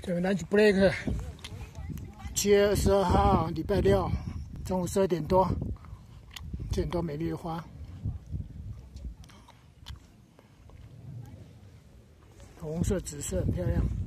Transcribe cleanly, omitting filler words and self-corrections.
这个 lunch break， 7月22号，礼拜六，中午12点多，这很多美丽的花，红色、紫色，很漂亮。